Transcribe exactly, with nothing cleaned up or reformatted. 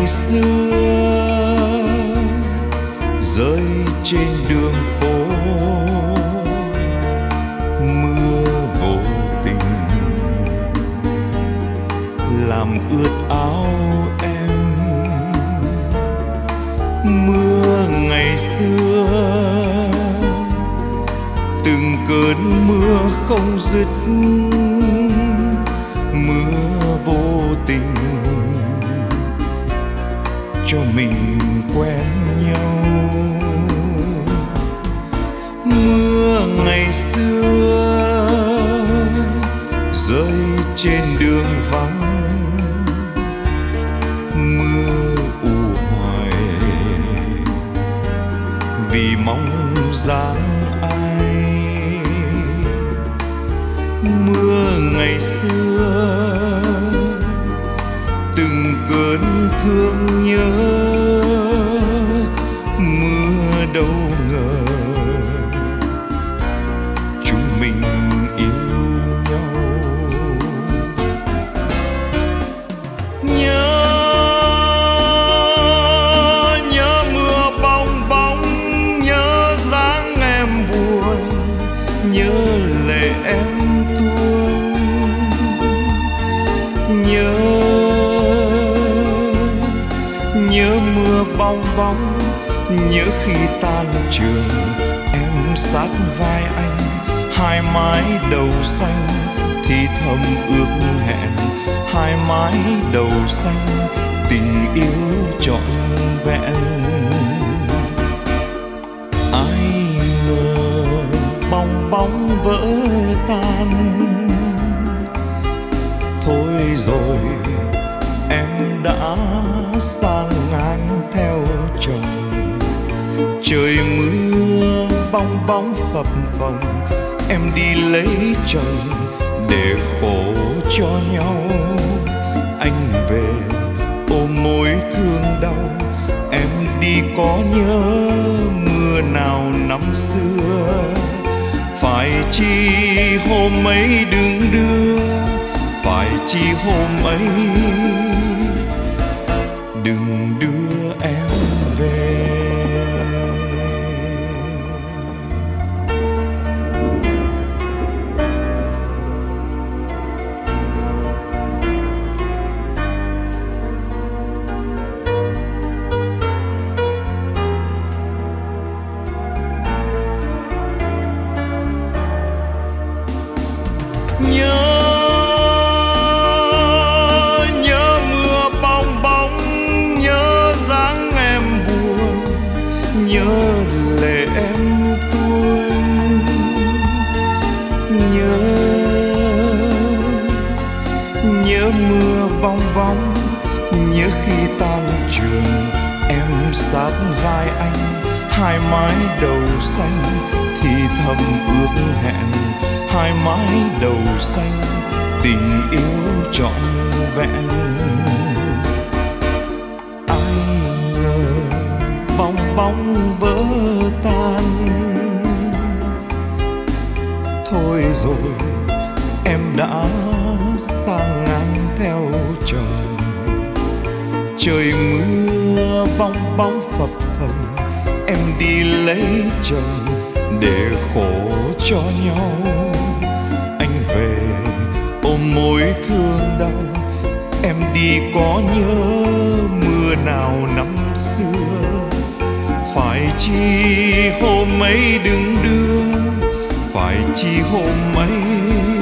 ngày xưa rơi trên đường phố, mưa vô tình làm ướt áo em. Mưa ngày xưa từng cơn mưa không dứt, mưa vô tình cho mình quen nhau. Mưa ngày xưa rơi trên đường vắng, mưa u hoài vì mong dáng ai. Mưa ngày xưa từng cơn thương nhớ, mưa đâu ngờ chúng mình yêu nhau. Nhớ nhớ mưa bong bóng, nhớ dáng em buồn, nhớ lệ em tuôn. Nhớ nhớ mưa bong bóng, nhớ khi ta lên trường em sát vai anh, hai mái đầu xanh thì thầm ước hẹn, hai mái đầu xanh tình yêu trọn vẹn. Ai ngờ bong bóng vỡ tan, thôi rồi em đã sang ngang theo chồng. Trời mưa bong bóng phập phồng, em đi lấy chồng để khổ cho nhau. Anh về ôm mối thương đau, em đi có nhớ mưa nào năm xưa. Phải chi hôm ấy đừng đưa, phải chi hôm ấy đừng đưa em về. Nhớ lệ em tuôn, nhớ nhớ mưa bong bóng, nhớ khi tan trường em sát vai anh, hai mái đầu xanh thì thầm ước hẹn, hai mái đầu xanh tình yêu trọn vẹn. Bong bóng vỡ tan, thôi rồi em đã sang ngang theo chồng. Trời mưa bong bóng phập phồng, em đi lấy chồng để khổ cho nhau. Anh về ôm mối thương đau, em đi có nhớ mưa nào năm xưa. Phải chi hôm ấy đừng đưa, phải chi hôm ấy